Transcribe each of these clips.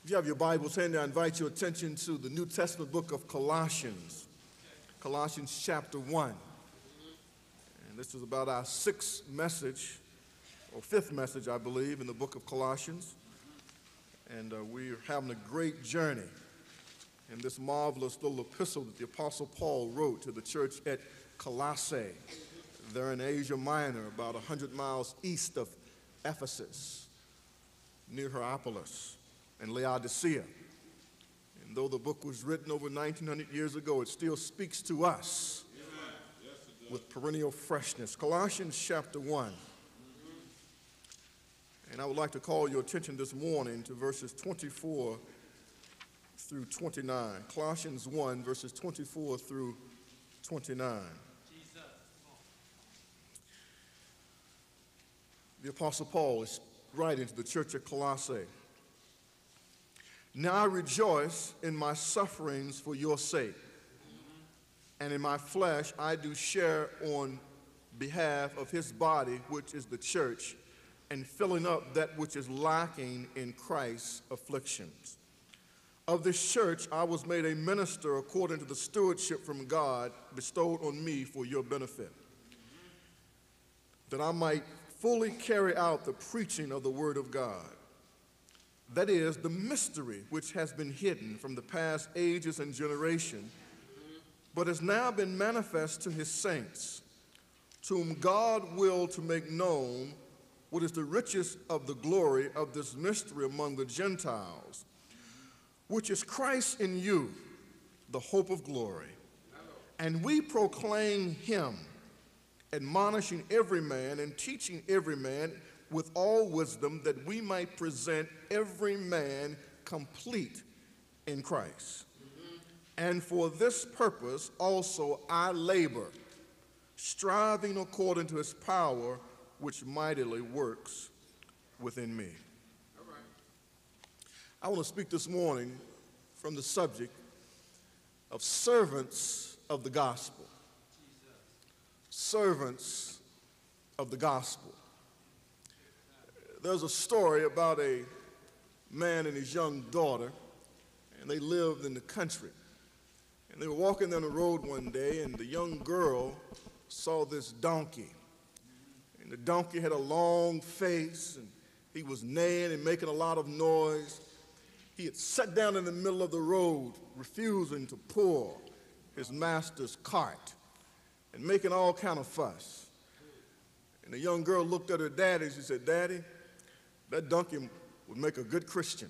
If you have your Bibles handy, I invite your attention to the New Testament book of Colossians, Colossians chapter 1. And this is about our sixth message, or fifth message, I believe, in the book of Colossians. And we're having a great journey in this marvelous little epistle that the Apostle Paul wrote to the church at Colossae. They're in Asia Minor, about 100 miles east of Ephesus, near Hierapolis and Laodicea. And though the book was written over 1900 years ago, it still speaks to us with perennial freshness. Colossians chapter 1. And I would like to call your attention this morning to verses 24 through 29. Colossians 1, verses 24 through 29. The Apostle Paul is writing to the church at Colossae. Now I rejoice in my sufferings for your sake, and in my flesh I do share on behalf of his body, which is the church, and filling up that which is lacking in Christ's afflictions. Of this church I was made a minister according to the stewardship from God bestowed on me for your benefit, that I might fully carry out the preaching of the word of God. That is, the mystery which has been hidden from the past ages and generations, but has now been manifest to his saints, to whom God willed to make known what is the riches of the glory of this mystery among the Gentiles, which is Christ in you, the hope of glory. And we proclaim him, admonishing every man and teaching every man with all wisdom, that we might present every man complete in Christ. And for this purpose also I labor, striving according to his power, which mightily works within me. All right. I want to speak this morning from the subject of servants of the gospel. Servants of the gospel. There's a story about a man and his young daughter, and they lived in the country. And they were walking down the road one day, and the young girl saw this donkey. And the donkey had a long face, and he was neighing and making a lot of noise. He had sat down in the middle of the road, refusing to pull his master's cart and making all kind of fuss. And the young girl looked at her daddy, and she said, "Daddy, that donkey would make a good Christian."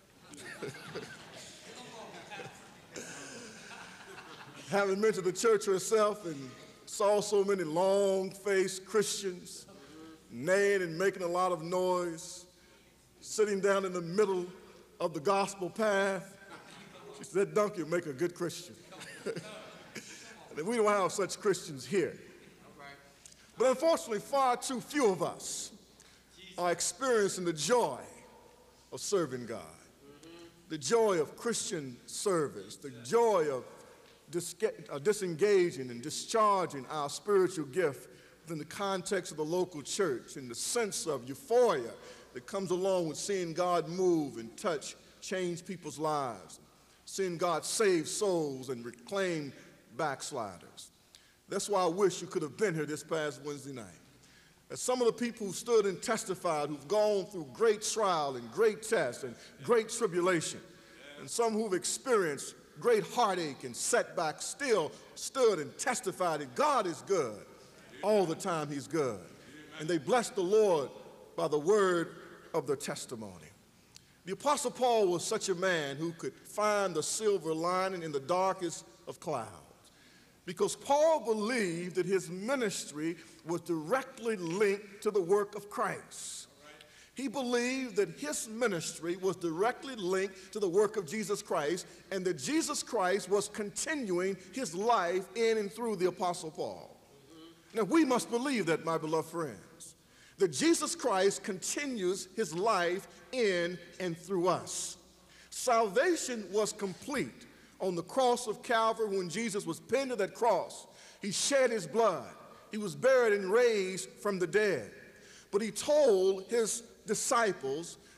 Having been to the church herself and saw so many long-faced Christians neighing and making a lot of noise, sitting down in the middle of the gospel path, she said, "That donkey would make a good Christian." And we don't have such Christians here. But unfortunately, far too few of us are experiencing the joy of serving God, the joy of Christian service, the joy of disengaging and discharging our spiritual gift within the context of the local church, and the sense of euphoria that comes along with seeing God move and touch, change people's lives, seeing God save souls and reclaim backsliders. That's why I wish you could have been here this past Wednesday night. As some of the people who stood and testified, who've gone through great trial and great tests and great tribulation, and some who've experienced great heartache and setbacks, still stood and testified that God is good. All the time he's good. And they blessed the Lord by the word of their testimony. The Apostle Paul was such a man who could find the silver lining in the darkest of clouds, because Paul believed that his ministry was directly linked to the work of Christ. He believed that his ministry was directly linked to the work of Jesus Christ, and that Jesus Christ was continuing his life in and through the Apostle Paul. Now, we must believe that, my beloved friends, that Jesus Christ continues his life in and through us. Salvation was complete on the cross of Calvary when Jesus was pinned to that cross. He shed his blood. He was buried and raised from the dead. But he told his disciples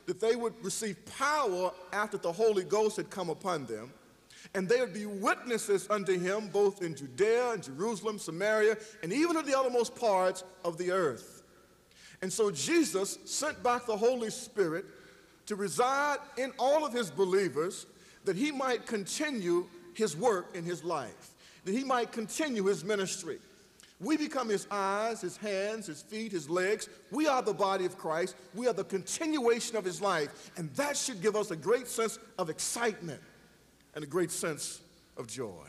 that they would receive power after the Holy Ghost had come upon them, and they would be witnesses unto him both in Judea and Jerusalem, Samaria, and even in the uttermost parts of the earth. And so Jesus sent back the Holy Spirit to reside in all of his believers, that he might continue his work in his life, that he might continue his ministry. We become his eyes, his hands, his feet, his legs. We are the body of Christ. We are the continuation of his life, and that should give us a great sense of excitement and a great sense of joy.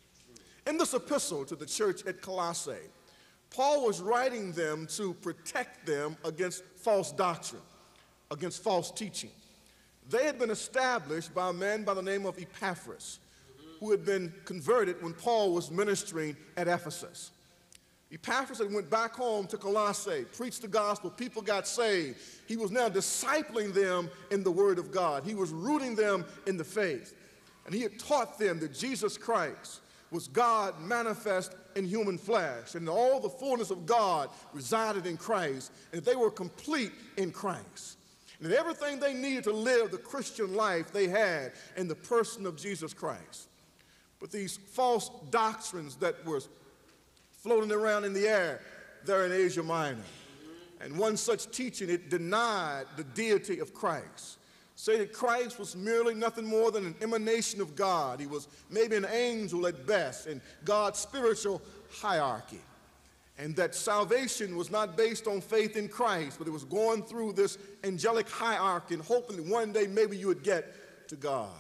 In this epistle to the church at Colossae, Paul was writing them to protect them against false doctrine, against false teaching. They had been established by a man by the name of Epaphras, who had been converted when Paul was ministering at Ephesus. Epaphras had went back home to Colossae, preached the gospel, people got saved. He was now discipling them in the word of God. He was rooting them in the faith. And he had taught them that Jesus Christ was God manifest in human flesh, and all the fullness of God resided in Christ, and they were complete in Christ. And everything they needed to live the Christian life they had in the person of Jesus Christ. But these false doctrines that were floating around in the air there in Asia Minor, and one such teaching, it denied the deity of Christ. Say that Christ was merely nothing more than an emanation of God. He was maybe an angel at best in God's spiritual hierarchy. And that salvation was not based on faith in Christ, but it was going through this angelic hierarchy and hoping that one day maybe you would get to God.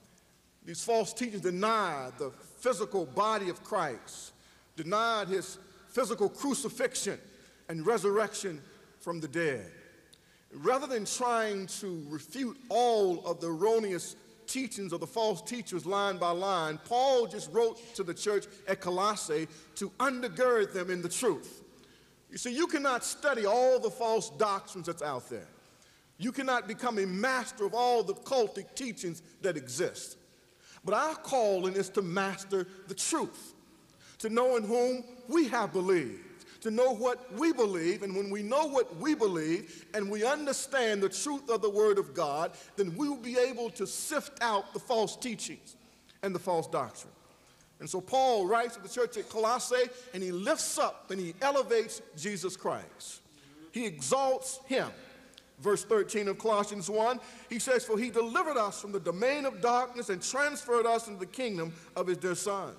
These false teachers denied the physical body of Christ, denied his physical crucifixion and resurrection from the dead. Rather than trying to refute all of the erroneous teachings of the false teachers line by line, Paul just wrote to the church at Colossae to undergird them in the truth. You see, you cannot study all the false doctrines that's out there. You cannot become a master of all the cultic teachings that exist. But our calling is to master the truth, to know in whom we have believed, to know what we believe, and when we know what we believe and we understand the truth of the Word of God, then we will be able to sift out the false teachings and the false doctrine. And so Paul writes to the church at Colossae, and he lifts up and he elevates Jesus Christ. He exalts him. Verse 13 of Colossians 1, he says, "For he delivered us from the domain of darkness and transferred us into the kingdom of his dear Son.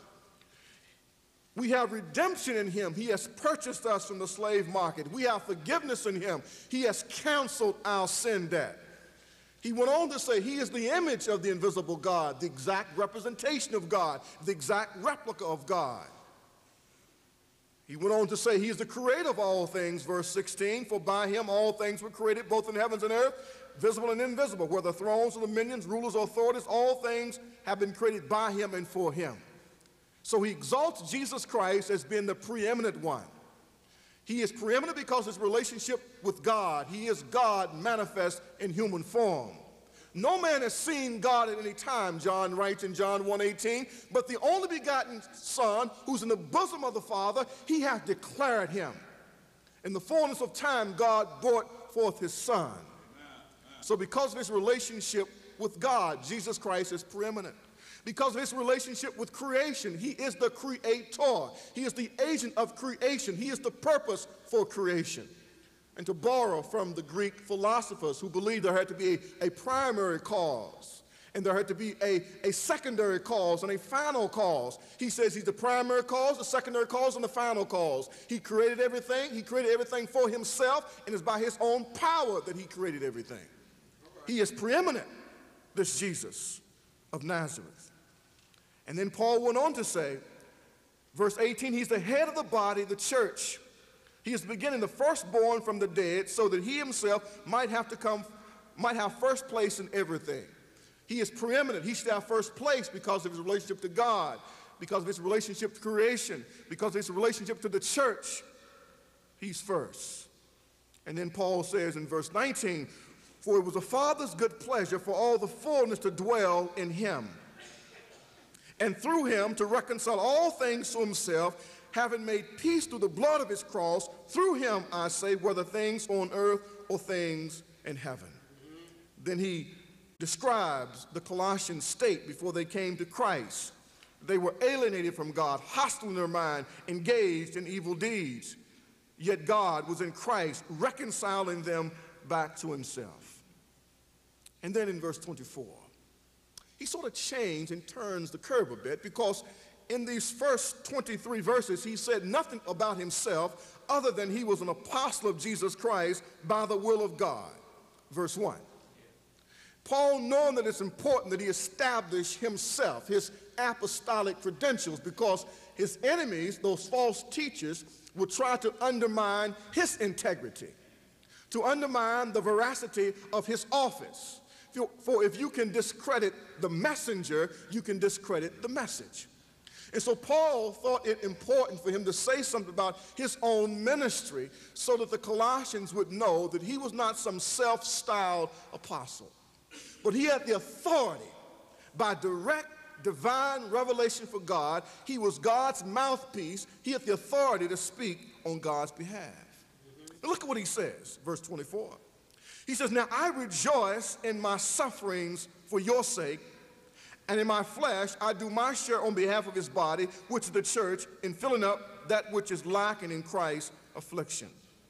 We have redemption in him. He has purchased us from the slave market. We have forgiveness in him. He has canceled our sin debt." He went on to say he is the image of the invisible God, the exact representation of God, the exact replica of God. He went on to say he is the creator of all things, verse 16, "For by him all things were created, both in heavens and earth, visible and invisible, whether thrones or dominions, rulers or authorities, all things have been created by him and for him." So he exalts Jesus Christ as being the preeminent one. He is preeminent because of his relationship with God. He is God manifest in human form. No man has seen God at any time, John writes in John 1:18, but the only begotten Son, who's in the bosom of the Father, he hath declared him. In the fullness of time, God brought forth his Son. So because of his relationship with God, Jesus Christ is preeminent. Because of his relationship with creation, he is the creator. He is the agent of creation. He is the purpose for creation. And to borrow from the Greek philosophers who believed there had to be a primary cause, and there had to be a secondary cause and a final cause. He says he's the primary cause, the secondary cause, and the final cause. He created everything. He created everything for himself, and it's by his own power that he created everything. He is preeminent, this Jesus of Nazareth. And then Paul went on to say, verse 18, he's the head of the body, the church. He is the beginning, the firstborn from the dead, so that he himself might have first place in everything. He is preeminent. He should have first place because of his relationship to God, because of his relationship to creation, because of his relationship to the church. He's first. And then Paul says in verse 19, "For it was the Father's good pleasure for all the fullness to dwell in him, and through him to reconcile all things to himself, having made peace through the blood of his cross. Through him, I say, whether things on earth or things in heaven." Then he describes the Colossian state before they came to Christ. They were alienated from God, hostile in their mind, engaged in evil deeds. Yet God was in Christ, reconciling them back to himself. And then in verse 24, he sort of changed and turns the curve a bit, because in these first 23 verses, he said nothing about himself other than he was an apostle of Jesus Christ by the will of God. Verse 1. Paul, knowing that it's important that he establish himself, his apostolic credentials, because his enemies, those false teachers, would try to undermine his integrity, to undermine the veracity of his office. For if you can discredit the messenger, you can discredit the message. And so Paul thought it important for him to say something about his own ministry so that the Colossians would know that he was not some self-styled apostle, but he had the authority by direct divine revelation for God. He was God's mouthpiece. He had the authority to speak on God's behalf. Now look at what he says, verse 24. He says, now I rejoice in my sufferings for your sake, and in my flesh I do my share on behalf of his body, which is the church, in filling up that which is lacking in Christ's affliction.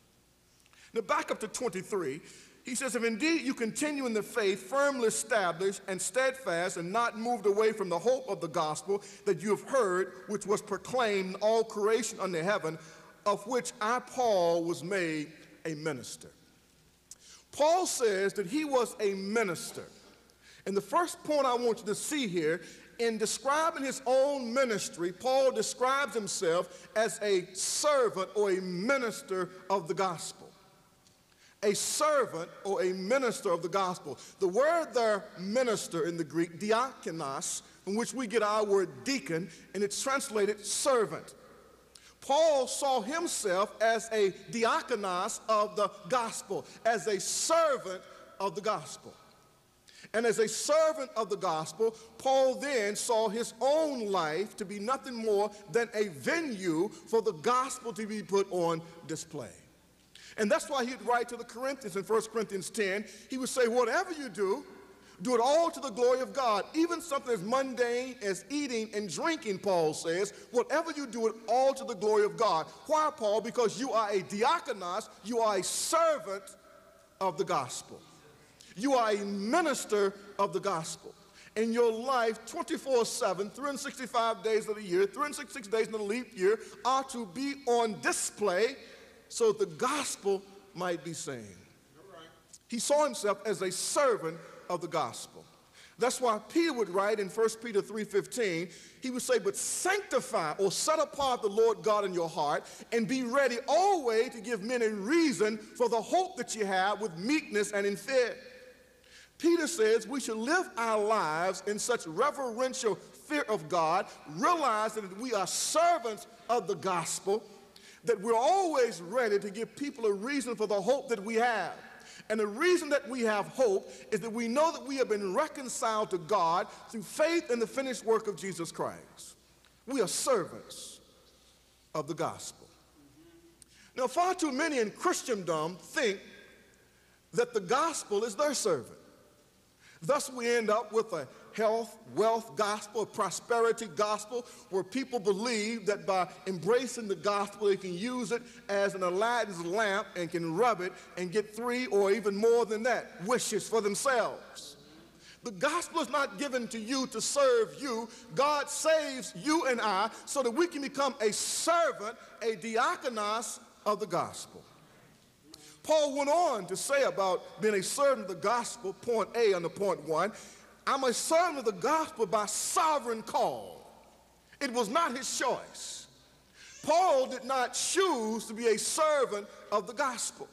Now back up to 23. He says, if indeed you continue in the faith, firmly established and steadfast, and not moved away from the hope of the gospel that you have heard, which was proclaimed in all creation under heaven, of which I, Paul, was made a minister. Paul says that he was a minister. And the first point I want you to see here, in describing his own ministry, Paul describes himself as a servant or a minister of the gospel. A servant or a minister of the gospel. The word there, minister in the Greek, diakonos, from which we get our word deacon, and it's translated servant. Paul saw himself as a diakonos of the gospel, as a servant of the gospel. And as a servant of the gospel, Paul then saw his own life to be nothing more than a venue for the gospel to be put on display. And that's why he'd write to the Corinthians in 1 Corinthians 10, he would say, whatever you do, do it all to the glory of God. Even something as mundane as eating and drinking, Paul says, whatever you do, it all to the glory of God. Why, Paul? Because you are a diakonos, you are a servant of the gospel. You are a minister of the gospel. In your life, 24/7, 365 days of the year, 366 days in the leap year, are to be on display so the gospel might be seen. He saw himself as a servant of the gospel. That's why Peter would write in 1 Peter 3:15, he would say, but sanctify or set apart the Lord God in your heart, and be ready always to give men a reason for the hope that you have with meekness and in fear. Peter says we should live our lives in such reverential fear of God, realizing that we are servants of the gospel, that we're always ready to give people a reason for the hope that we have. And the reason that we have hope is that we know that we have been reconciled to God through faith in the finished work of Jesus Christ. We are servants of the gospel. Now, far too many in Christendom think that the gospel is their servant. Thus, we end up with a health, wealth gospel, a prosperity gospel, where people believe that by embracing the gospel, they can use it as an Aladdin's lamp and can rub it and get 3 or even more than that wishes for themselves. The gospel is not given to you to serve you. God saves you and I so that we can become a servant, a diakonos of the gospel. Paul went on to say about being a servant of the gospel, point A under point 1, I'm a servant of the gospel by sovereign call. It was not his choice. Paul did not choose to be a servant of the gospel.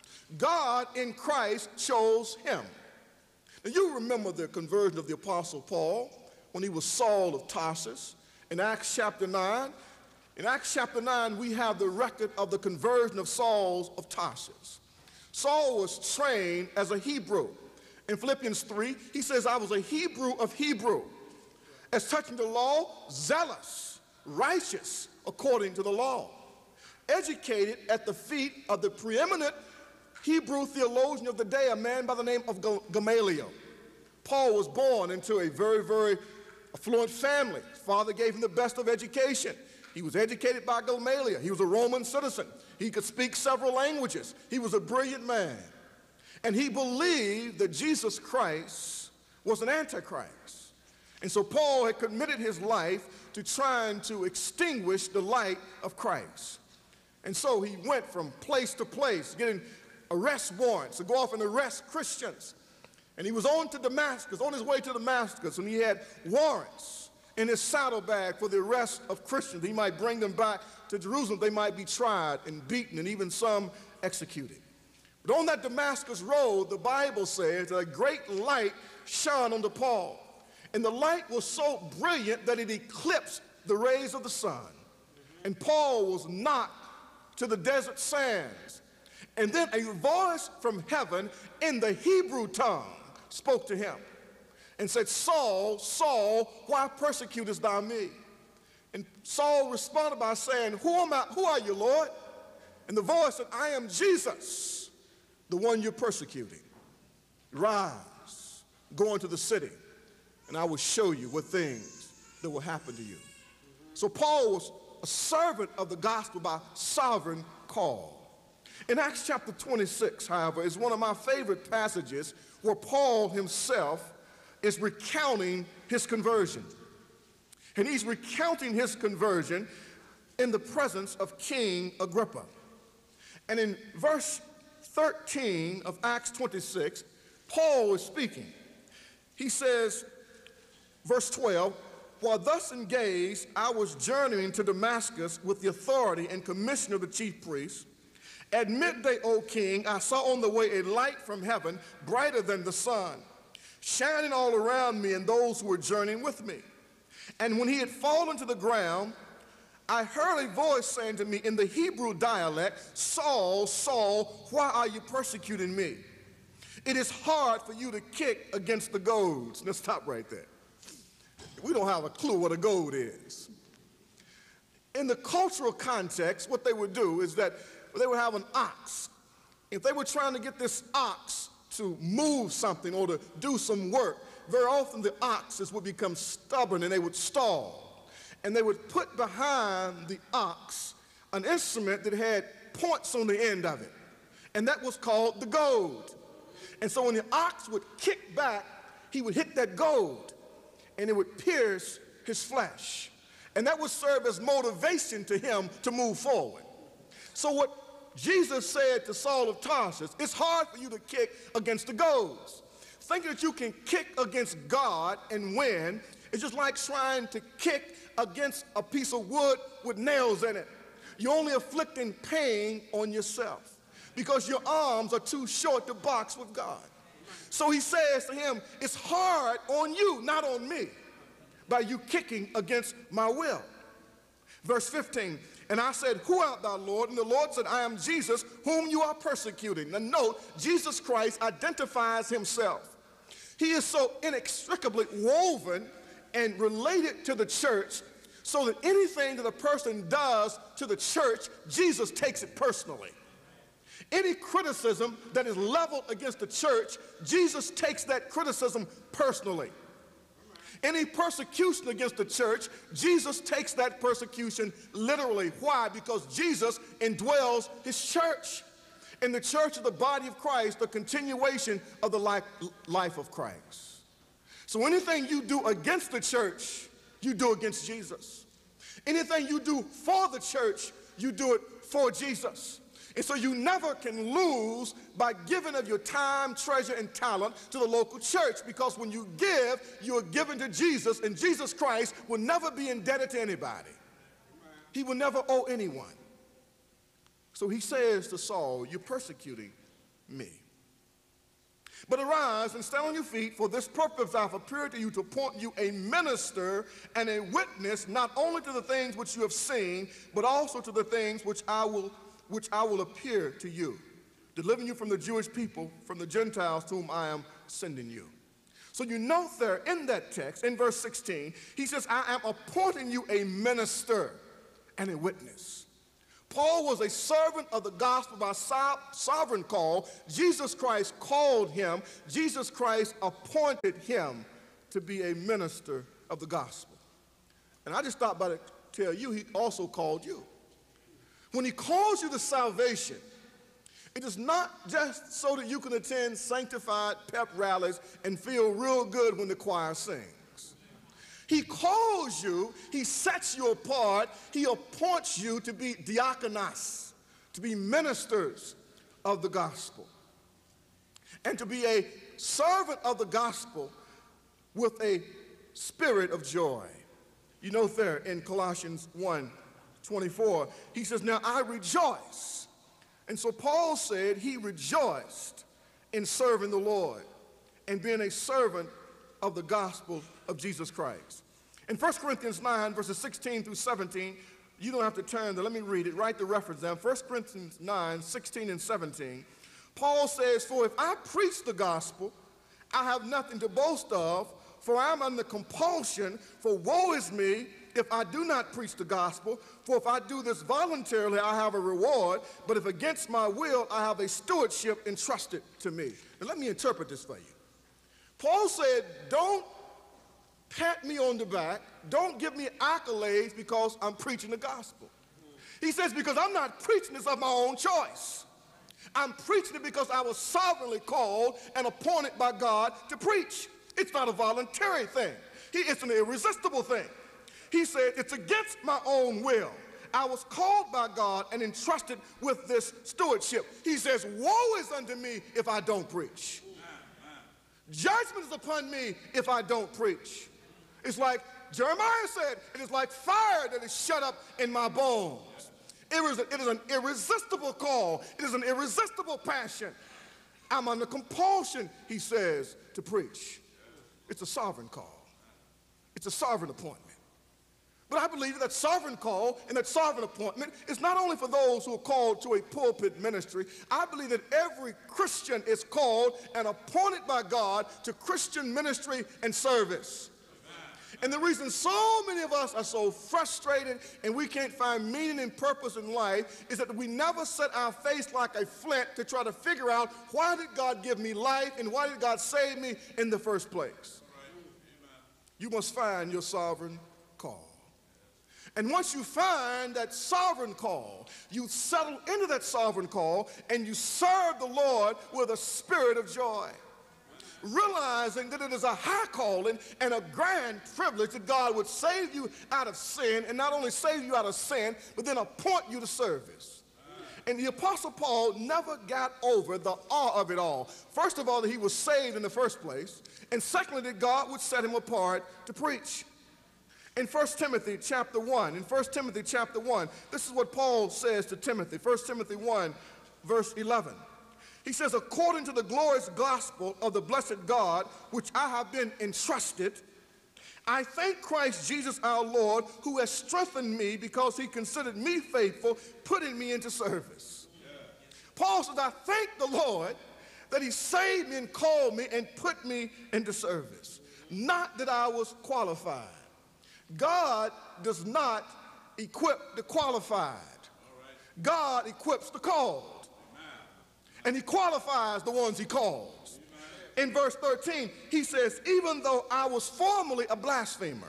God in Christ chose him. Now you remember the conversion of the Apostle Paul when he was Saul of Tarsus in Acts chapter 9. In Acts chapter 9, we have the record of the conversion of Saul of Tarsus. Saul was trained as a Hebrew. In Philippians 3, he says, I was a Hebrew of Hebrew. As touching the law, zealous, righteous according to the law. Educated at the feet of the preeminent Hebrew theologian of the day, a man by the name of Gamaliel. Paul was born into a very, very affluent family. His father gave him the best of education. He was educated by Gamaliel. He was a Roman citizen. He could speak several languages. He was a brilliant man. And he believed that Jesus Christ was an antichrist. And so Paul had committed his life to trying to extinguish the light of Christ. And so he went from place to place, getting arrest warrants to go off and arrest Christians. And he was on his way to Damascus, and he had warrants in his saddlebag for the arrest of Christians. He might bring them back to Jerusalem. They might be tried and beaten and even some executed. But on that Damascus road, the Bible says that a great light shone onto Paul. And the light was so brilliant that it eclipsed the rays of the sun. And Paul was knocked to the desert sands. And then a voice from heaven in the Hebrew tongue spoke to him and said, Saul, Saul, why persecutest thou me? And Saul responded by saying, Who are you, Lord? And the voice said, I am Jesus, the one you're persecuting. Rise, go into the city, and I will show you what things that will happen to you. So Paul was a servant of the gospel by sovereign call. In Acts chapter 26, however, is one of my favorite passages where Paul himself is recounting his conversion. And he's recounting his conversion in the presence of King Agrippa. And in verse 13 of Acts 26, Paul is speaking. He says, verse 12, while thus engaged, I was journeying to Damascus with the authority and commission of the chief priests. At midday, O king, I saw on the way a light from heaven, brighter than the sun, shining all around me and those who were journeying with me. And when he had fallen to the ground, I heard a voice saying to me in the Hebrew dialect, Saul, Saul, why are you persecuting me? It is hard for you to kick against the goads. Let's stop right there. We don't have a clue what a goad is. In the cultural context, what they would do is that they would have an ox. If they were trying to get this ox to move something or to do some work, very often the oxes would become stubborn and they would stall. And they would put behind the ox an instrument that had points on the end of it. And that was called the goad. And so when the ox would kick back, he would hit that goad and it would pierce his flesh. And that would serve as motivation to him to move forward. So what Jesus said to Saul of Tarsus, it's hard for you to kick against the goads. Thinking that you can kick against God and win is just like trying to kick against a piece of wood with nails in it. You're only inflicting pain on yourself because your arms are too short to box with God. So he says to him, it's hard on you, not on me, by you kicking against my will. Verse 15, and I said, who art thou, Lord? And the Lord said, I am Jesus, whom you are persecuting. Now note, Jesus Christ identifies himself. He is so inextricably woven and related to the church so that anything that a person does to the church, Jesus takes it personally. Any criticism that is leveled against the church, Jesus takes that criticism personally. Any persecution against the church, Jesus takes that persecution literally. Why? Because Jesus indwells his church. And the church is the body of Christ, the continuation of the life of Christ. So anything you do against the church, you do against Jesus. Anything you do for the church, you do it for Jesus. And so you never can lose by giving of your time, treasure, and talent to the local church, because when you give, you are given to Jesus, and Jesus Christ will never be indebted to anybody. He will never owe anyone. So he says to Saul, you're persecuting me. But arise and stand on your feet, for this purpose I have appeared to you to appoint you a minister and a witness, not only to the things which you have seen, but also to the things which I will appear to you, delivering you from the Jewish people, from the Gentiles to whom I am sending you. So you note there in that text, in verse 16, he says, I am appointing you a minister and a witness. Paul was a servant of the gospel by sovereign call. Jesus Christ called him. Jesus Christ appointed him to be a minister of the gospel. And I just stopped by to tell you, he also called you. When he calls you to salvation, it is not just so that you can attend sanctified pep rallies and feel real good when the choir sings. He calls you, he sets you apart, he appoints you to be diakonos, to be ministers of the gospel, and to be a servant of the gospel with a spirit of joy. You know there in Colossians 1:24, he says, now I rejoice. And so Paul said he rejoiced in serving the Lord and being a servant of the gospel of Jesus Christ. In 1 Corinthians 9, verses 16 through 17, you don't have to turn there. Let me read it. Write the reference down. 1 Corinthians 9, 16 and 17. Paul says, for if I preach the gospel, I have nothing to boast of, for I am under compulsion, for woe is me if I do not preach the gospel. For if I do this voluntarily, I have a reward, but if against my will, I have a stewardship entrusted to me. Now let me interpret this for you. Paul said, don't pat me on the back, don't give me accolades because I'm preaching the gospel. He says, because I'm not preaching this of my own choice. I'm preaching it because I was sovereignly called and appointed by God to preach. It's not a voluntary thing. It's an irresistible thing. He said, it's against my own will. I was called by God and entrusted with this stewardship. He says, woe is unto me if I don't preach. Judgment is upon me if I don't preach. It's like Jeremiah said, it is like fire that is shut up in my bones. It is an irresistible call. It is an irresistible passion. I'm under compulsion, he says, to preach. It's a sovereign call. It's a sovereign appointment. But I believe that sovereign call and that sovereign appointment is not only for those who are called to a pulpit ministry. I believe that every Christian is called and appointed by God to Christian ministry and service. And the reason so many of us are so frustrated and we can't find meaning and purpose in life is that we never set our face like a flint to try to figure out, why did God give me life and why did God save me in the first place? You must find your sovereign call. And once you find that sovereign call, you settle into that sovereign call and you serve the Lord with a spirit of joy, realizing that it is a high calling and a grand privilege that God would save you out of sin, and not only save you out of sin, but then appoint you to service. And the Apostle Paul never got over the awe of it all. First of all, that he was saved in the first place, and secondly, that God would set him apart to preach. In 1 Timothy chapter 1, this is what Paul says to Timothy. 1 Timothy 1, verse 11. He says, according to the glorious gospel of the blessed God, which I have been entrusted, I thank Christ Jesus our Lord, who has strengthened me because he considered me faithful, putting me into service. Paul says, I thank the Lord that he saved me and called me and put me into service. Not that I was qualified. God does not equip the qualified. God equips the called. And he qualifies the ones he calls. In verse 13, he says, even though I was formerly a blasphemer,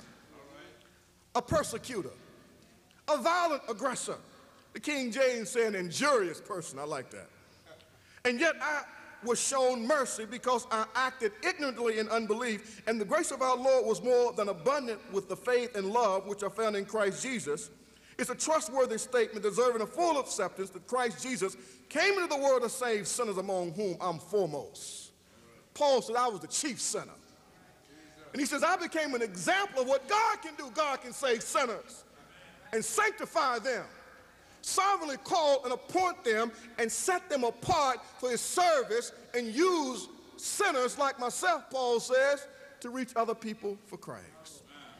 a persecutor, a violent aggressor, the King James said an injurious person, I like that, and yet I was shown mercy because I acted ignorantly in unbelief, and the grace of our Lord was more than abundant with the faith and love which are found in Christ Jesus. It's a trustworthy statement deserving of full acceptance that Christ Jesus came into the world to save sinners, among whom I'm foremost. Paul said I was the chief sinner. And he says I became an example of what God can do. God can save sinners and sanctify them, sovereignly call and appoint them and set them apart for his service, and use sinners like myself, Paul says, to reach other people for Christ.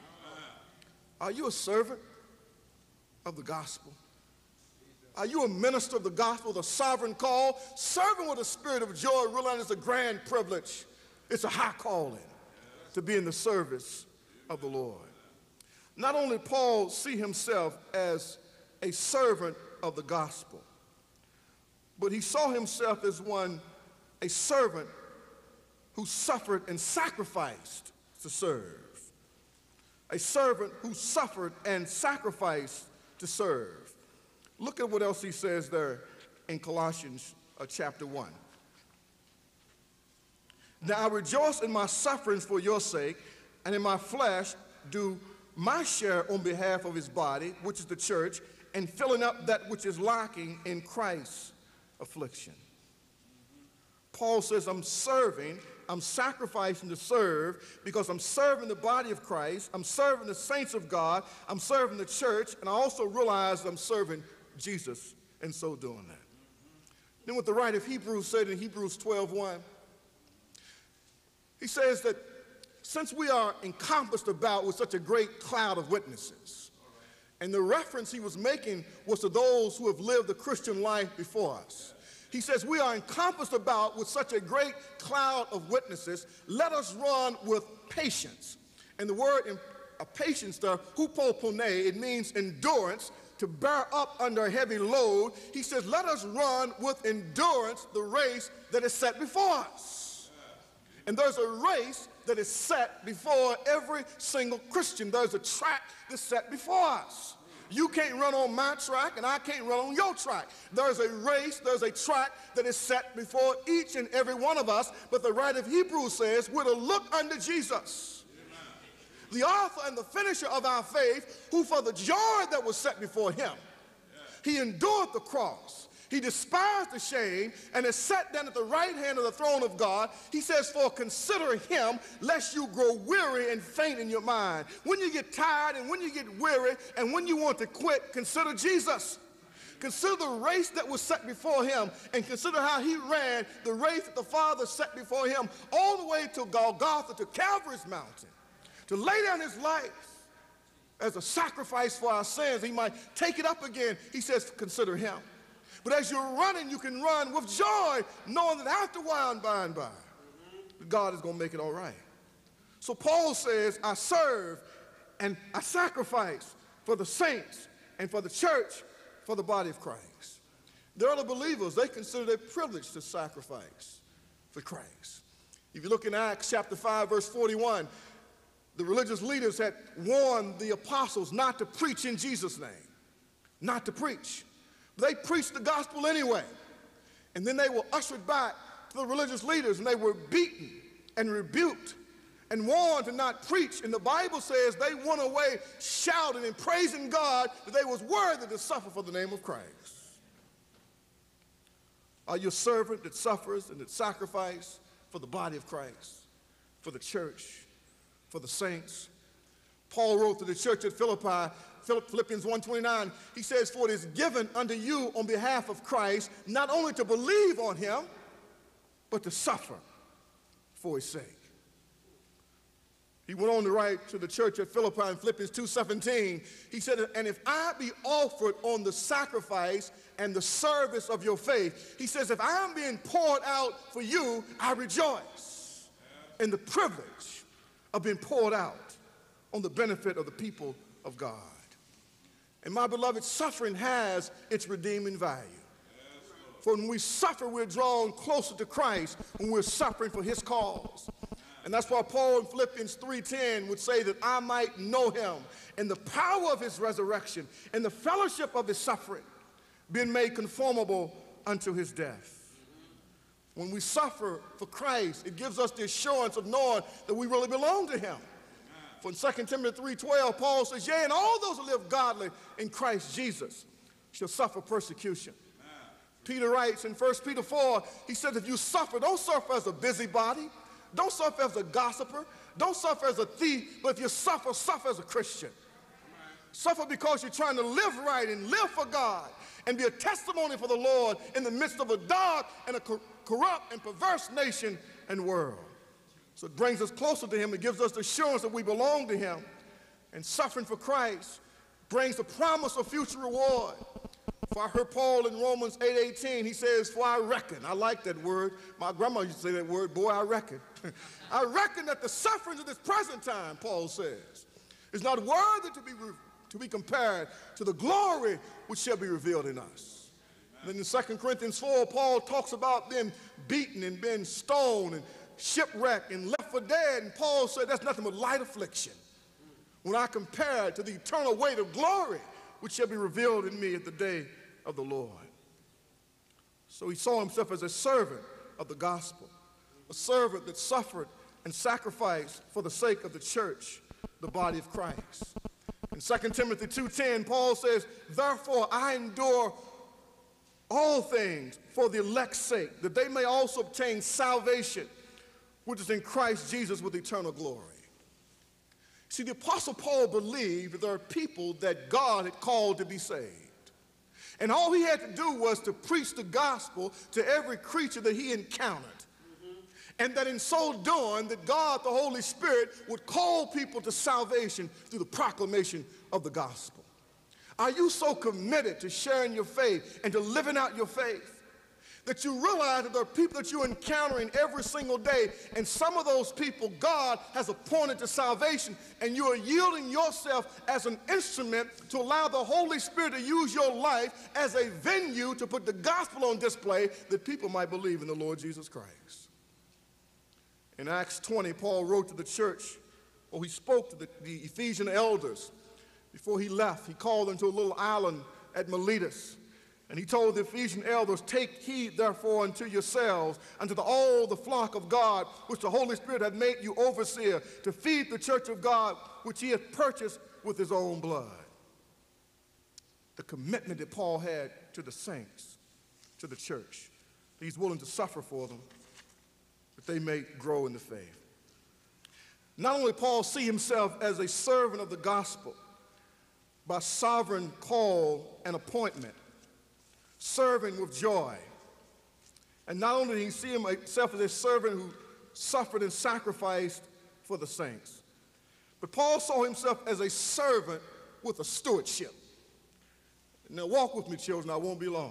Are you a servant of the gospel? Are you a minister of the gospel, the sovereign call, serving with a spirit of joy, realizing it's a grand privilege, it's a high calling to be in the service of the Lord? Not only Paul see himself as a servant of the gospel. But he saw himself as one, a servant who suffered and sacrificed to serve. A servant who suffered and sacrificed to serve. Look at what else he says there in Colossians chapter 1. Now I rejoice in my sufferings for your sake, and in my flesh do my share on behalf of his body, which is the church, and filling up that which is lacking in Christ's affliction. Paul says, I'm serving, I'm sacrificing to serve because I'm serving the body of Christ, I'm serving the saints of God, I'm serving the church, and I also realize I'm serving Jesus in so doing that. Then what the writer of Hebrews said in Hebrews 12:1, he says that since we are encompassed about with such a great cloud of witnesses, and the reference he was making was to those who have lived the Christian life before us. He says, we are encompassed about with such a great cloud of witnesses, let us run with patience. And the word patience there, hupopone, it means endurance, to bear up under a heavy load. He says, let us run with endurance the race that is set before us. And there's a race that is set before every single Christian. There's a track that's set before us. You can't run on my track, and I can't run on your track. There's a race, there's a track that is set before each and every one of us. But the writer of Hebrews says we're to look unto Jesus, the author and the finisher of our faith, who for the joy that was set before him, he endured the cross. He despised the shame and is sat down at the right hand of the throne of God. He says, for consider him, lest you grow weary and faint in your mind. When you get tired and when you get weary and when you want to quit, consider Jesus. Consider the race that was set before him, and consider how he ran the race that the Father set before him all the way to Golgotha, to Calvary's mountain, to lay down his life as a sacrifice for our sins. He might take it up again. He says, consider him. But as you're running, you can run with joy, knowing that after a while and by, God is going to make it all right. So Paul says, I serve and I sacrifice for the saints and for the church, for the body of Christ. The other believers, they consider it a privilege to sacrifice for Christ. If you look in Acts chapter 5, verse 41, the religious leaders had warned the apostles not to preach in Jesus' name, not to preach. They preached the gospel anyway. And then they were ushered back to the religious leaders, and they were beaten and rebuked and warned to not preach. And the Bible says they went away shouting and praising God that they was worthy to suffer for the name of Christ. Are you a servant that suffers and that sacrifices for the body of Christ, for the church, for the saints? Paul wrote to the church at Philippi, Philippians 1:29, he says, for it is given unto you on behalf of Christ, not only to believe on him, but to suffer for his sake. He went on to write to the church at Philippi in Philippians 2:17, he said, and if I be offered on the sacrifice and the service of your faith, he says, if I'm being poured out for you, I rejoice in the privilege of being poured out on the benefit of the people of God. And my beloved, suffering has its redeeming value. For when we suffer, we're drawn closer to Christ when we're suffering for his cause. And that's why Paul in Philippians 3:10 would say that I might know him in the power of his resurrection, in the fellowship of his suffering, being made conformable unto his death. When we suffer for Christ, it gives us the assurance of knowing that we really belong to him. For in 2 Timothy 3:12, Paul says, yea, and all those who live godly in Christ Jesus shall suffer persecution. Peter writes in 1 Peter 4, he says, if you suffer, don't suffer as a busybody, don't suffer as a gossiper, don't suffer as a thief, but if you suffer, suffer as a Christian. Suffer because you're trying to live right and live for God and be a testimony for the Lord in the midst of a dark and a corrupt and perverse nation and world. So it brings us closer to him. It gives us the assurance that we belong to him. And suffering for Christ brings the promise of future reward. For I heard Paul in Romans 8:18, he says, for I reckon, I like that word. My grandma used to say that word, boy, I reckon. I reckon that the sufferings of this present time, Paul says, is not worthy to be to be compared to the glory which shall be revealed in us. And then in 2 Corinthians 4, Paul talks about being beaten and being stoned and shipwrecked and left for dead. And Paul said that's nothing but light affliction when I compare it to the eternal weight of glory which shall be revealed in me at the day of the Lord. So he saw himself as a servant of the gospel, a servant that suffered and sacrificed for the sake of the church, the body of Christ. In 2 Timothy 2:10, Paul says, therefore I endure all things for the elect's sake, that they may also obtain salvation, which is in Christ Jesus with eternal glory. See, the Apostle Paul believed that there are people that God had called to be saved. And all he had to do was to preach the gospel to every creature that he encountered. And that in so doing, that God, the Holy Spirit, would call people to salvation through the proclamation of the gospel. Are you so committed to sharing your faith and to living out your faith that you realize that there are people that you're encountering every single day, and some of those people God has appointed to salvation, and you are yielding yourself as an instrument to allow the Holy Spirit to use your life as a venue to put the gospel on display that people might believe in the Lord Jesus Christ? In Acts 20, Paul wrote to the church, or he spoke to the Ephesian elders. Before he left, he called them to a little island at Miletus. And he told the Ephesian elders, take heed therefore unto yourselves, unto all the flock of God, which the Holy Spirit had made you overseer, to feed the church of God, which he had purchased with his own blood. The commitment that Paul had to the saints, to the church, he's willing to suffer for them, that they may grow in the faith. Not only did Paul see himself as a servant of the gospel by sovereign call and appointment, serving with joy. And not only did he see himself as a servant who suffered and sacrificed for the saints, but Paul saw himself as a servant with a stewardship. Now walk with me, children, I won't be long.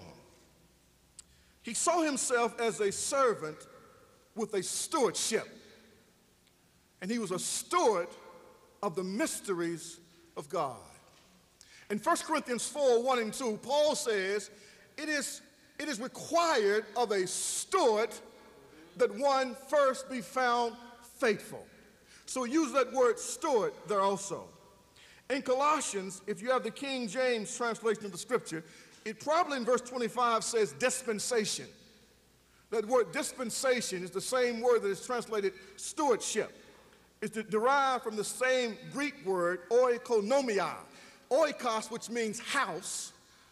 He saw himself as a servant with a stewardship. And he was a steward of the mysteries of God. In 1 Corinthians 4:1 and 2, Paul says, it is required of a steward that one first be found faithful. So he used that word steward there also. In Colossians, if you have the King James translation of the scripture, it probably in verse 25 says dispensation. That word dispensation is the same word that is translated stewardship. It's derived from the same Greek word oikonomia. Oikos, which means house,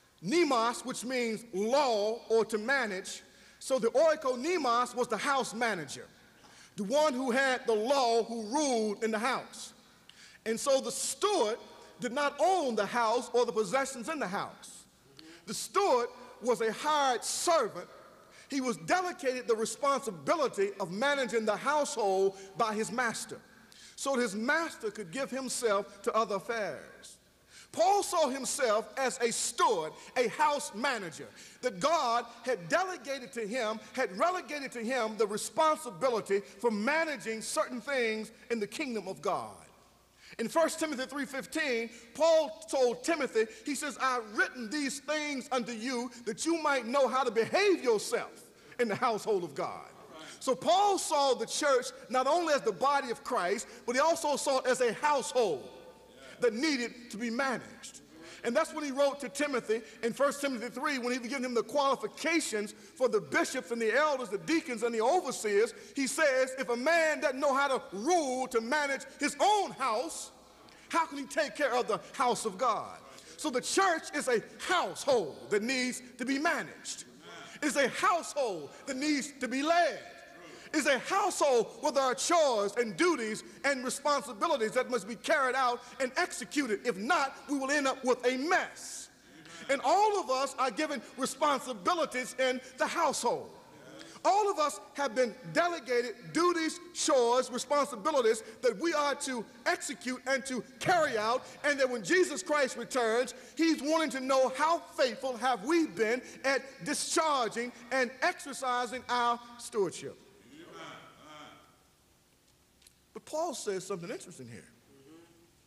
Nemos, which means law or to manage. So the oikonomos was the house manager, the one who had the law, who ruled in the house. And so the steward did not own the house or the possessions in the house. The steward was a hired servant. He was delegated the responsibility of managing the household by his master, so that his master could give himself to other affairs. Paul saw himself as a steward, a house manager, that God had delegated to him, had relegated to him the responsibility for managing certain things in the kingdom of God. In 1 Timothy 3:15, Paul told Timothy, he says, I've written these things unto you that you might know how to behave yourself in the household of God. So Paul saw the church not only as the body of Christ, but he also saw it as a household that needed to be managed. And that's when he wrote to Timothy in 1 Timothy 3, when he was giving him the qualifications for the bishops and the elders, the deacons and the overseers. He says, if a man doesn't know how to rule, to manage his own house, how can he take care of the house of God? So the church is a household that needs to be managed. It's a household that needs to be led. Is a household where there are chores and duties and responsibilities that must be carried out and executed. If not, we will end up with a mess. And all of us are given responsibilities in the household. All of us have been delegated duties, chores, responsibilities that we are to execute and to carry out, and that when Jesus Christ returns, he's wanting to know how faithful have we been at discharging and exercising our stewardship. But Paul says something interesting here.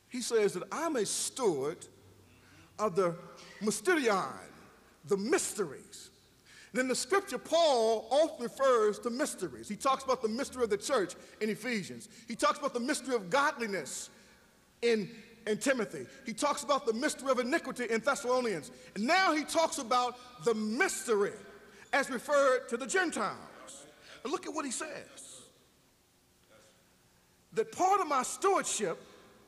He says that I'm a steward of the mysterion, the mysteries. And in the scripture, Paul often refers to mysteries. He talks about the mystery of the church in Ephesians. He talks about the mystery of godliness in Timothy. He talks about the mystery of iniquity in Thessalonians. And now he talks about the mystery as referred to the Gentiles. And look at what he says. That part of my stewardship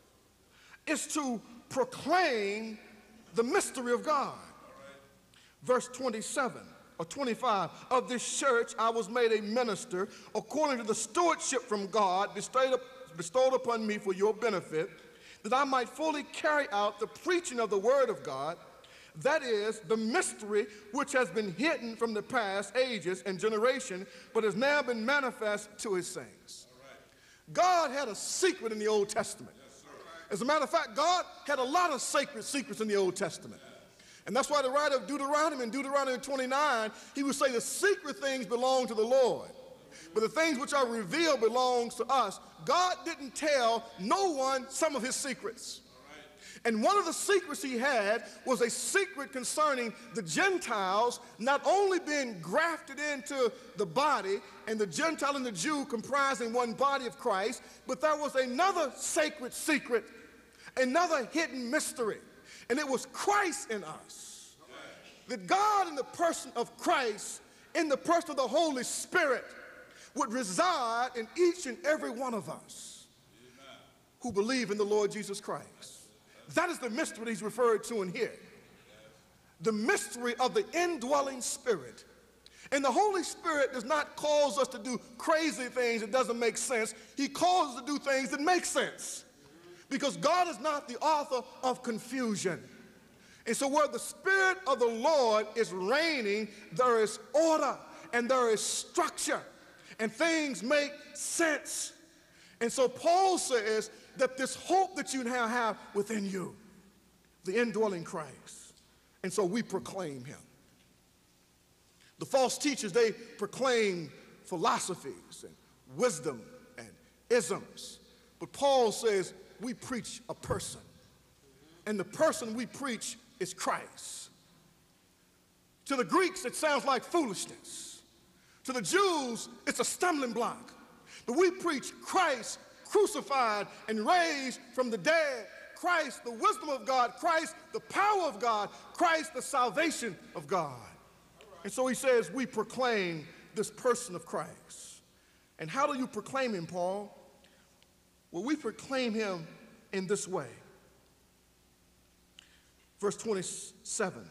is to proclaim the mystery of God. Verse 27 or 25, of this church I was made a minister according to the stewardship from God bestowed upon me for your benefit, that I might fully carry out the preaching of the word of God, that is, the mystery which has been hidden from the past ages and generation, but has now been manifest to his saints. God had a secret in the Old Testament. As a matter of fact, God had a lot of sacred secrets in the Old Testament. And that's why the writer of Deuteronomy, in Deuteronomy 29, he would say the secret things belong to the Lord, but the things which are revealed belongs to us. God didn't tell no one some of his secrets. And one of the secrets he had was a secret concerning the Gentiles not only being grafted into the body and the Gentile and the Jew comprising one body of Christ, but there was another sacred secret, another hidden mystery, and it was Christ in us. That God in the person of Christ, in the person of the Holy Spirit, would reside in each and every one of us who believe in the Lord Jesus Christ. That is the mystery he's referred to in here. The mystery of the indwelling Spirit. And the Holy Spirit does not cause us to do crazy things that doesn't make sense. He calls us to do things that make sense. Because God is not the author of confusion. And so where the Spirit of the Lord is reigning, there is order and there is structure. And things make sense. And so Paul says that this hope that you now have within you, the indwelling Christ. And so we proclaim him. The false teachers, they proclaim philosophies and wisdom and isms. But Paul says we preach a person. And the person we preach is Christ. To the Greeks, it sounds like foolishness. To the Jews, it's a stumbling block. But we preach Christ crucified and raised from the dead. Christ, the wisdom of God. Christ, the power of God. Christ, the salvation of God. And so he says we proclaim this person of Christ. And how do you proclaim him, Paul? Well, we proclaim him in this way. Verse 27.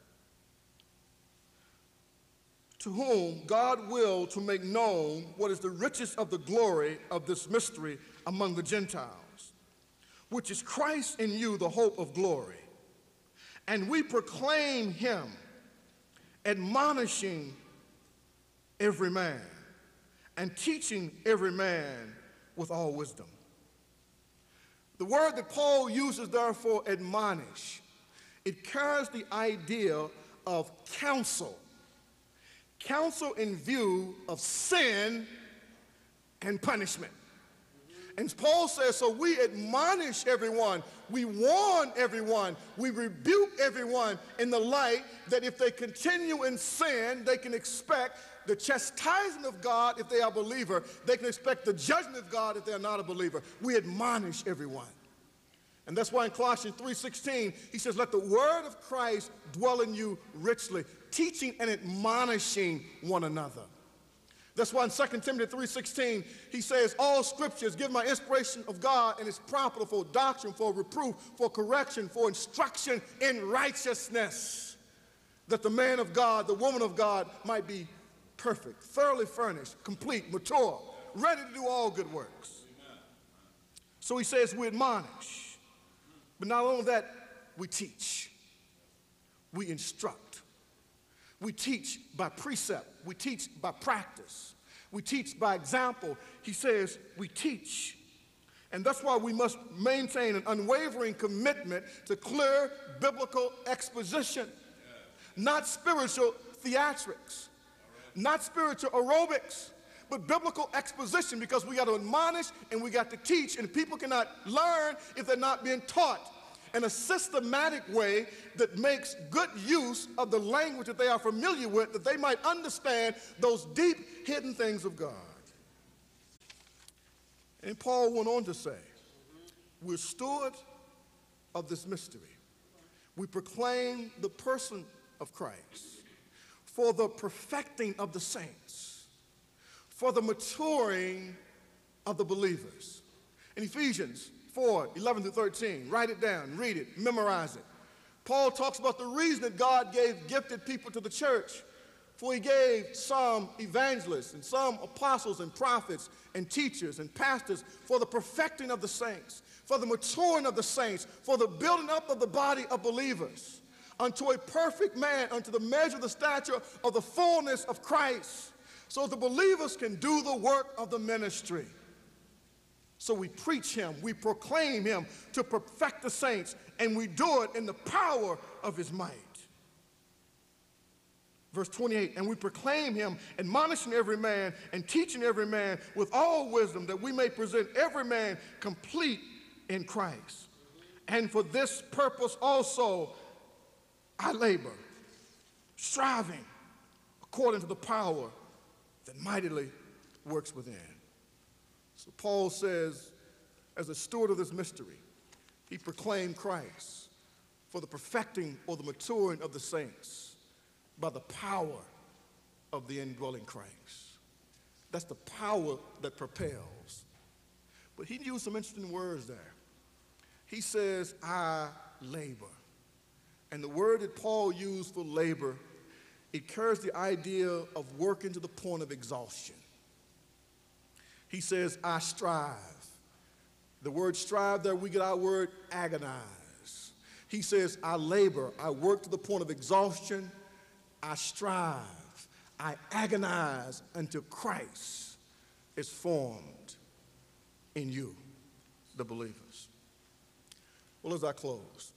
To whom God willed to make known what is the riches of the glory of this mystery among the Gentiles, which is Christ in you, the hope of glory. And we proclaim him, admonishing every man and teaching every man with all wisdom. The word that Paul uses there for admonish, it carries the idea of counsel. Counsel in view of sin and punishment. And Paul says, so we admonish everyone, we warn everyone, we rebuke everyone in the light that if they continue in sin, they can expect the chastisement of God if they are a believer. They can expect the judgment of God if they are not a believer. We admonish everyone. And that's why in Colossians 3:16, he says, let the word of Christ dwell in you richly, teaching and admonishing one another. That's why in 2 Timothy 3:16, he says, all scripture is given by inspiration of God and is profitable for doctrine, for reproof, for correction, for instruction in righteousness, that the man of God, the woman of God might be perfect, thoroughly furnished, complete, mature, ready to do all good works. So he says we admonish. But not only that, we teach, we instruct. We teach by precept, we teach by practice, we teach by example. He says we teach. And that's why we must maintain an unwavering commitment to clear biblical exposition, not spiritual theatrics, not spiritual aerobics, but biblical exposition, because we got to admonish and we got to teach, and people cannot learn if they're not being taught in a systematic way that makes good use of the language that they are familiar with, that they might understand those deep hidden things of God. And Paul went on to say, we're steward of this mystery. We proclaim the person of Christ for the perfecting of the saints, for the maturing of the believers. In Ephesians 4:11-13, write it down, read it, memorize it. Paul talks about the reason that God gave gifted people to the church. For he gave some evangelists and some apostles and prophets and teachers and pastors for the perfecting of the saints, for the maturing of the saints, for the building up of the body of believers, unto a perfect man, unto the measure of the stature of the fullness of Christ, so the believers can do the work of the ministry. So we preach him, we proclaim him to perfect the saints, and we do it in the power of his might. Verse 28, and we proclaim him, admonishing every man and teaching every man with all wisdom, that we may present every man complete in Christ. And for this purpose also I labor, striving according to the power that mightily works within. So Paul says, as a steward of this mystery, he proclaimed Christ for the perfecting or the maturing of the saints by the power of the indwelling Christ. That's the power that propels. But he used some interesting words there. He says, I labor. And the word that Paul used for labor, it carries the idea of working to the point of exhaustion. He says, I strive. The word strive there, we get our word agonize. He says, I labor. I work to the point of exhaustion. I strive. I agonize until Christ is formed in you, the believers. Well, as I close,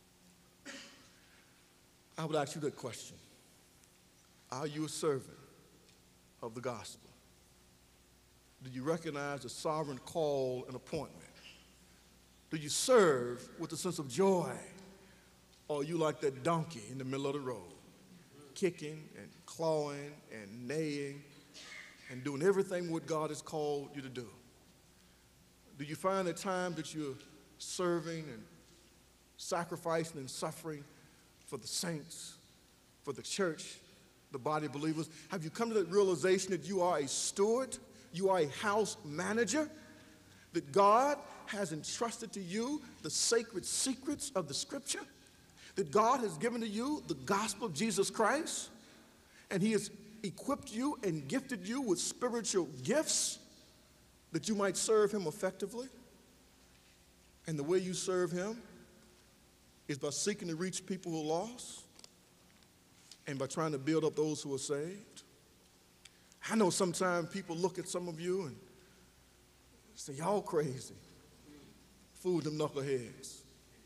I would ask you that question. Are you a servant of the gospel? Do you recognize the sovereign call and appointment? Do you serve with a sense of joy? Or are you like that donkey in the middle of the road, kicking and clawing and neighing and doing everything what God has called you to do? Do you find the time that you're serving and sacrificing and suffering for the saints, for the church, the body of believers? Have you come to that realization that you are a steward? You are a house manager, that God has entrusted to you the sacred secrets of the scripture, that God has given to you the gospel of Jesus Christ, and he has equipped you and gifted you with spiritual gifts that you might serve him effectively. And the way you serve him is by seeking to reach people who are lost and by trying to build up those who are saved. I know sometimes people look at some of you and say, y'all crazy. Fool them knuckleheads.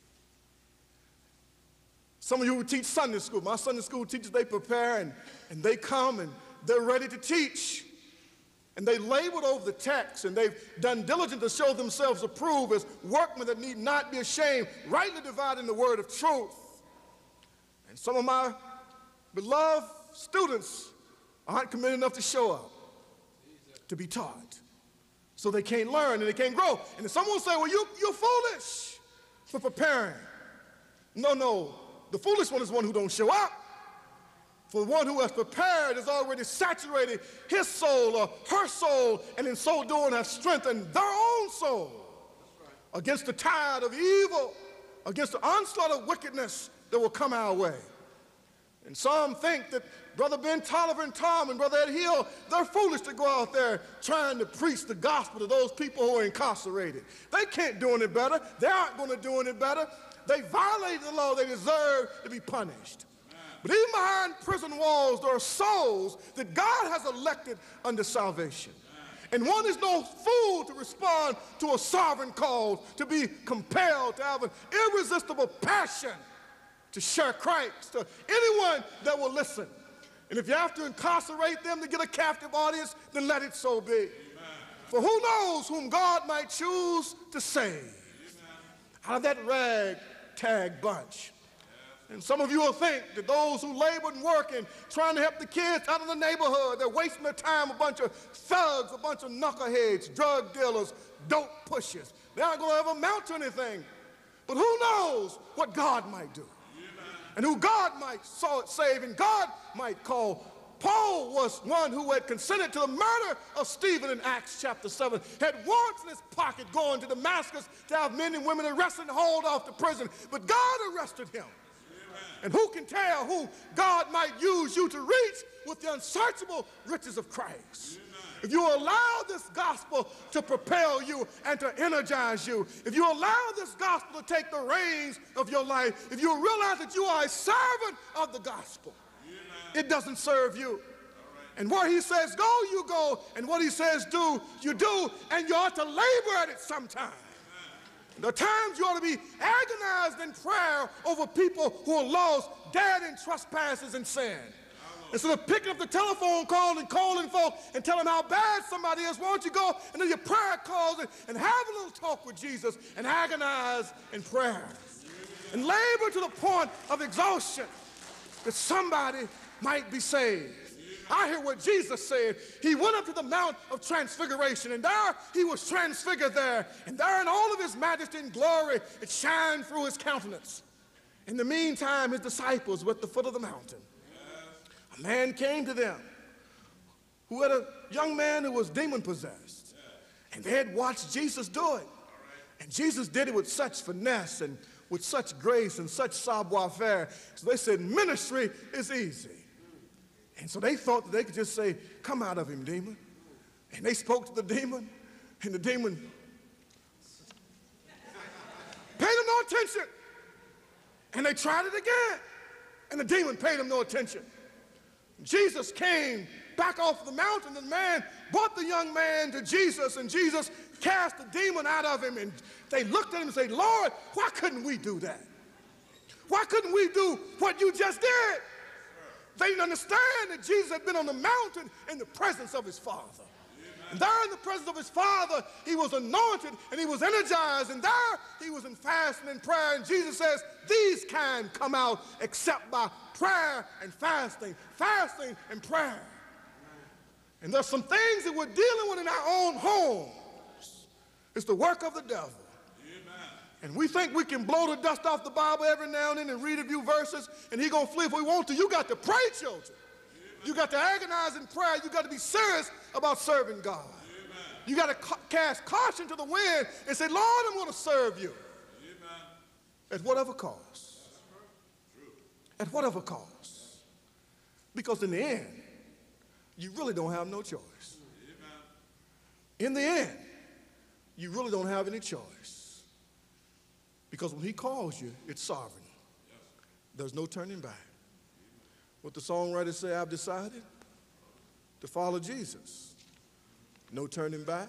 Some of you who teach Sunday school, my Sunday school teachers, they prepare and they come and they're ready to teach. And they labored over the text and they've done diligent to show themselves approved as workmen that need not be ashamed, rightly dividing the word of truth. And some of my beloved students aren't committed enough to show up, to be taught. So they can't learn and they can't grow. And if someone say, well, you're foolish for preparing. No, the foolish one is one who don't show up. For the one who has prepared has already saturated his soul or her soul, and in so doing has strengthened their own soul against the tide of evil, against the onslaught of wickedness that will come our way. And some think that Brother Ben Tolliver and Tom and Brother Ed Hill, they're foolish to go out there trying to preach the gospel to those people who are incarcerated. They can't do any better. They aren't going to do any better. They violated the law. They deserve to be punished. But even behind prison walls, there are souls that God has elected unto salvation. And one is no fool to respond to a sovereign call, to be compelled to have an irresistible passion to share Christ to anyone that will listen. And if you have to incarcerate them to get a captive audience, then let it so be. Amen. For who knows whom God might choose to save. Amen. Out of that ragtag bunch. And some of you will think that those who labored and work and trying to help the kids out of the neighborhood, they're wasting their time, a bunch of thugs, a bunch of knuckleheads, drug dealers, dope pushers. They're not going to ever amount to anything. But who knows what God might do? And who God might save and God might call. Paul was one who had consented to the murder of Stephen in Acts chapter 7, had warrants in his pocket going to Damascus to have men and women arrested and hauled off to prison. But God arrested him. And who can tell who God might use you to reach with the unsearchable riches of Christ? If you allow this gospel to propel you and to energize you, if you allow this gospel to take the reins of your life, if you realize that you are a servant of the gospel, it doesn't serve you. And where he says go, you go, and what he says do, you do, and you ought to labor at it sometime. There are times you ought to be agonized in prayer over people who are lost, dead in trespasses and sin. Instead of picking up the telephone call and calling folk and telling them how bad somebody is, why don't you go and do your prayer calls and have a little talk with Jesus and agonize in prayer. And labor to the point of exhaustion that somebody might be saved. I hear what Jesus said. He went up to the Mount of Transfiguration, and there he was transfigured there. And there in all of his majesty and glory, it shined through his countenance. In the meantime, his disciples were at the foot of the mountain. A man came to them who had a young man who was demon-possessed. And they had watched Jesus do it. And Jesus did it with such finesse and with such grace and such savoir-faire. So they said, ministry is easy. And so they thought that they could just say, come out of him, demon. And they spoke to the demon, and the demon paid him no attention. And they tried it again, and the demon paid him no attention. Jesus came back off the mountain, and the man brought the young man to Jesus, and Jesus cast the demon out of him. And they looked at him and said, Lord, why couldn't we do that? Why couldn't we do what you just did? They didn't understand that Jesus had been on the mountain in the presence of his Father. And there in the presence of his Father, he was anointed and he was energized. And there he was in fasting and prayer. And Jesus says, these kind come out except by prayer and fasting and prayer. And there's some things that we're dealing with in our own homes. It's the work of the devil. And we think we can blow the dust off the Bible every now and then and read a few verses and he's going to flee if we want to. You got to pray, children. You got to agonize in prayer. You got to be serious about serving God. You got to cast caution to the wind and say, Lord, I'm going to serve you. At whatever cost. At whatever cost. Because in the end, you really don't have no choice. In the end, you really don't have any choice. Because when he calls you, it's sovereign. There's no turning back. What the songwriters say, I've decided to follow Jesus. No turning back,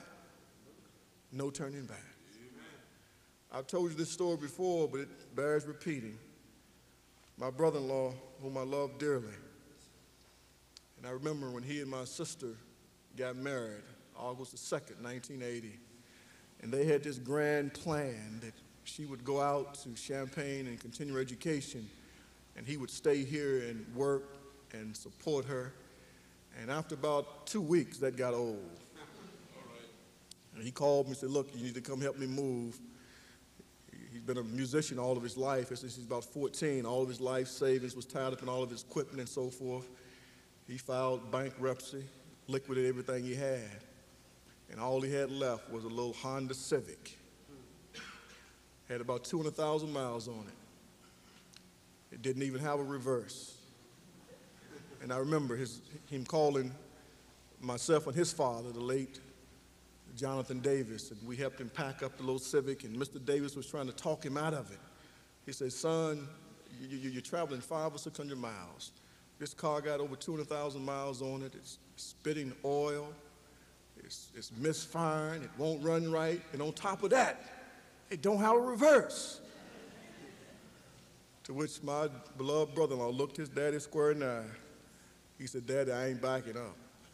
no turning back. I've told you this story before, but it bears repeating. My brother-in-law, whom I love dearly, and I remember when he and my sister got married, August the 2nd, 1980, and they had this grand plan that she would go out to Champaign and continue her education, and he would stay here and work and support her. And after about 2 weeks, that got old. And he called me and said, look, you need to come help me move. He's been a musician all of his life. Since he's about 14, all of his life savings was tied up in all of his equipment and so forth. He filed bankruptcy, liquidated everything he had. And all he had left was a little Honda Civic. Had about 200,000 miles on it. It didn't even have a reverse. And I remember him calling myself and his father, the late Jonathan Davis, and we helped him pack up the little Civic, and Mr. Davis was trying to talk him out of it. He said, son, you're traveling 500 or 600 miles. This car got over 200,000 miles on it. It's spitting oil. It's misfiring. It won't run right. And on top of that, it don't have a reverse. To which my beloved brother-in-law looked his daddy square in the eye He said, Daddy, I ain't backing up.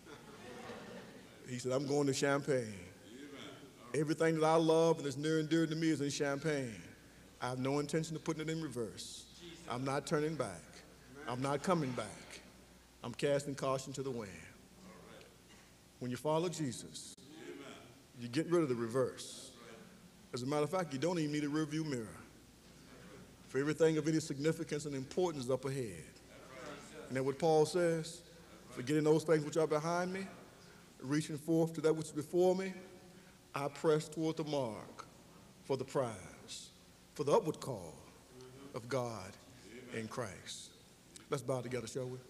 He said, I'm going to Champaign. Everything that I love and is near and dear to me is in Champaign. I have no intention of putting it in reverse. I'm not turning back. I'm not coming back. I'm casting caution to the wind. When you follow Jesus, you get rid of the reverse. As a matter of fact, you don't even need a rearview mirror. For everything of any significance and importance is up ahead. And that's what Paul says, forgetting those things which are behind me, reaching forth to that which is before me, I press toward the mark for the prize, for the upward call of God in Christ. Let's bow together, shall we?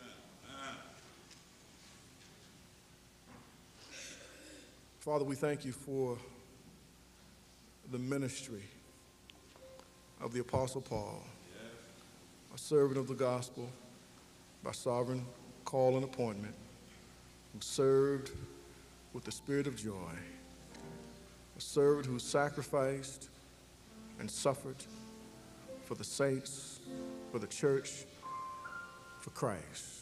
Father, we thank you for the ministry of the Apostle Paul, a servant of the gospel by sovereign call and appointment, who served with the spirit of joy, a servant who sacrificed and suffered for the saints, for the church, for Christ.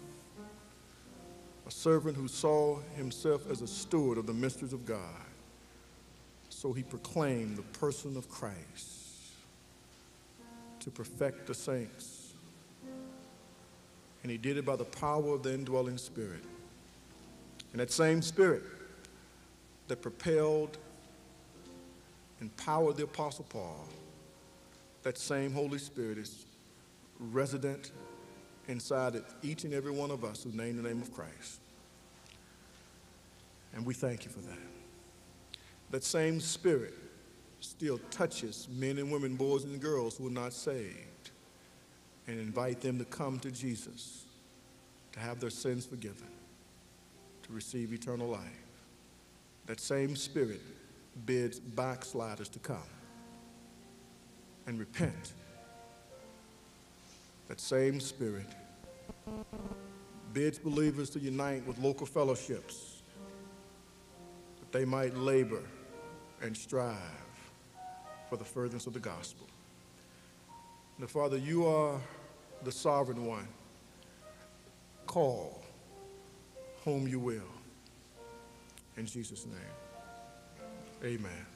A servant who saw himself as a steward of the mysteries of God. So he proclaimed the person of Christ to perfect the saints. And he did it by the power of the indwelling Spirit. And that same Spirit that propelled and powered the Apostle Paul, that same Holy Spirit is resident inside of each and every one of us who name the name of Christ. And we thank you for that. That same Spirit still touches men and women, boys and girls who are not saved, and invite them to come to Jesus, to have their sins forgiven, to receive eternal life. That same Spirit bids backsliders to come and repent. That same Spirit bids believers to unite with local fellowships that they might labor and strive for the furtherance of the gospel. Now, Father, you are the sovereign one. Call whom you will. In Jesus' name, amen.